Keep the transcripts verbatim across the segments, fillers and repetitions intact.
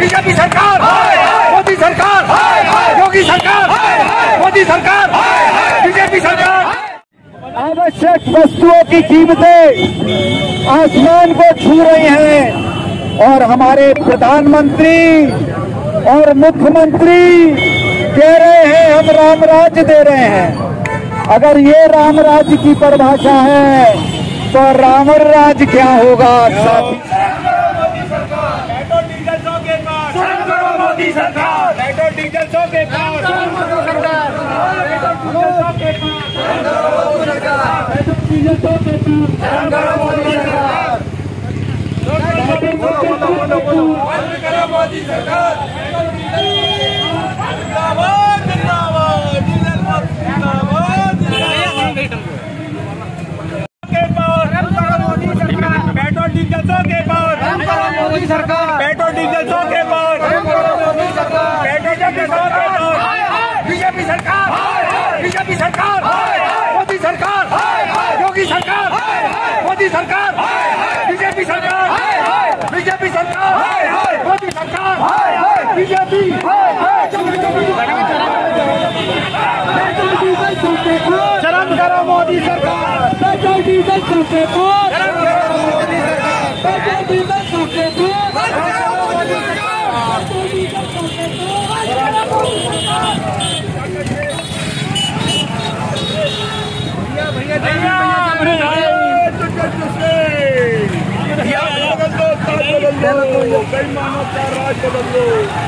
BJP सरकार, मोदी सरकार, योगी सरकार, मोदी सरकार, बीजेपी सरकार। आवश्यक वस्तुओं की कीमतें आसमान को छू रही हैं और हमारे प्रधानमंत्री और मुख्यमंत्री कह रहे हैं हम राम राज्य दे रहे हैं। अगर ये राम राज्य की परिभाषा है तो रावण राज्य क्या होगा? साथी पेट्रोल डीजल सौ के पास, मोदी सरकार, पेट्रोल डीजल सौ के पास, मोदी सरकार, पेट्रोल डीजल सौ के पास, मोदी सरकार, पेट्रोल डीजल सौ के पास, मोदी सरकार, पेट्रोल डीजल सौ के पास, बीजेपी सरकार, बीजेपी सरकार, मोदी सरकार, योगी सरकार, मोदी सरकार, बीजेपी सरकार, बीजेपी सरकार, मोदी सरकार, बीजेपी। शर्म करो मोदी सरकार, पेट्रोल डीजल सौ के पास, पेट्रोल डीजल सौ के कई मानव का राज बदल दो।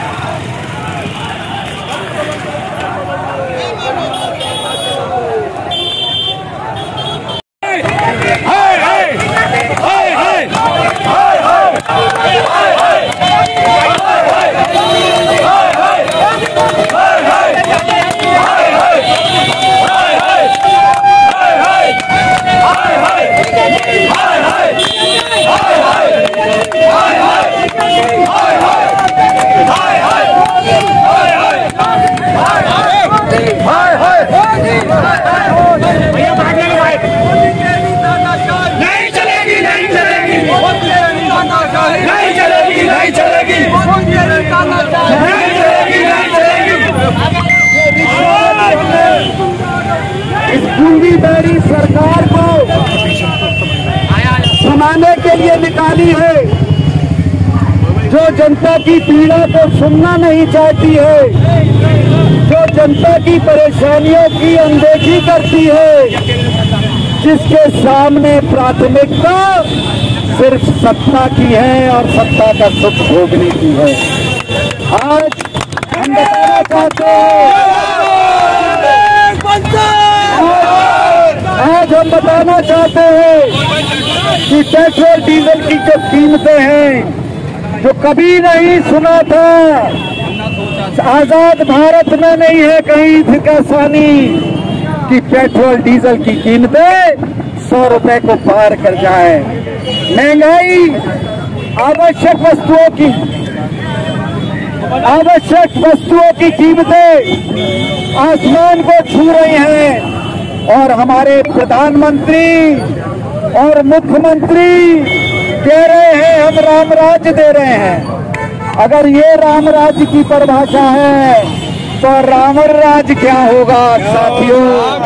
इस बूंदीदारी सरकार को सुनाने के लिए निकाली है, जो जनता की पीड़ा को सुनना नहीं चाहती है, जो जनता की परेशानियों की अनदेखी करती है, जिसके सामने प्राथमिकता सिर्फ सत्ता की है और सत्ता का सुख भोगने की है। आज हम बताना चाहते हैं आज हम बताना चाहते हैं कि पेट्रोल डीजल की जो कीमतें हैं, जो कभी नहीं सुना था, आजाद भारत में नहीं है कहीं भी आसानी कि पेट्रोल डीजल की कीमतें सौ रुपए को पार कर जाए। महंगाई आवश्यक वस्तुओं की आवश्यक वस्तुओं की कीमतें आसमान को छू रही हैं और हमारे प्रधानमंत्री और मुख्यमंत्री कह रहे हैं हम राम राज्य दे रहे हैं। अगर ये राम राज्य की परिभाषा है तो रावण राज्य क्या होगा? साथियों,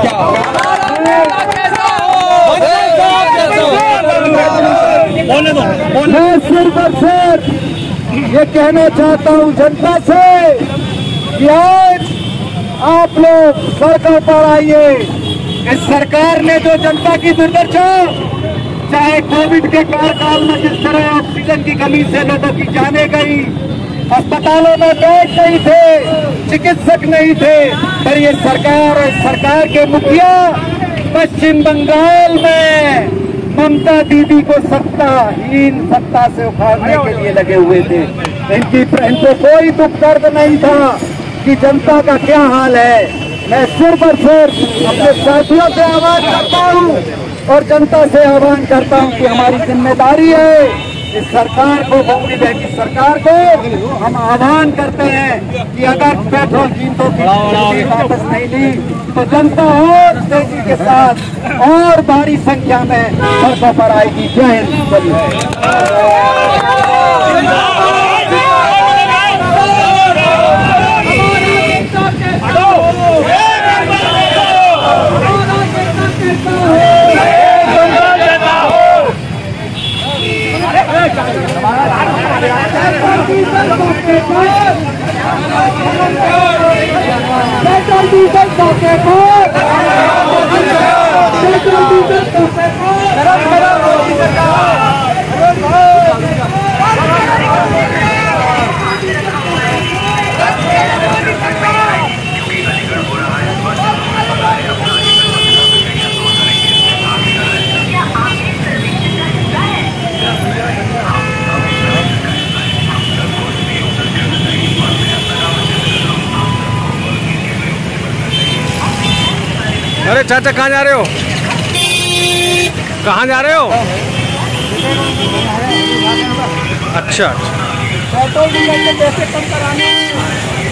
मैं सिर्फ और सिर्फ ये कहना चाहता हूँ जनता से कि आज आप लोग सड़कों पर आइए। इस सरकार ने जो जनता की दुर्दशा, चाहे कोविड के कार्यकाल में जिस तरह ऑक्सीजन की कमी से लोगों की जाने गई, अस्पतालों में बेड नहीं थे, चिकित्सक नहीं थे, पर ये सरकार और सरकार के मुखिया पश्चिम बंगाल में ममता दीदी को सत्ताहीन सत्ता से उखाड़ने के लिए लगे हुए थे। इनकी इनको कोई दुख दर्द नहीं था कि जनता का क्या हाल है। मैं सिर्फ और सिर्फ अपने साथियों से आह्वान करता हूँ और जनता से आह्वान करता हूँ कि हमारी जिम्मेदारी है इस सरकार को, बंगली बहकी सरकार को हम आह्वान करते हैं कि अगर पेट्रोल कीमतों की वापस नहीं ली तो जनता और तेजी के साथ और भारी संख्या में सड़कों पर आएगी। जय हिंद। पेट्रोल डीजल सस्ते पर, पेट्रोल डीजल सस्ते अरे चाचा कहाँ जा रहे हो? कहाँ जा रहे हो? अच्छा पेट्रोल डीजल के पैसे कम कराने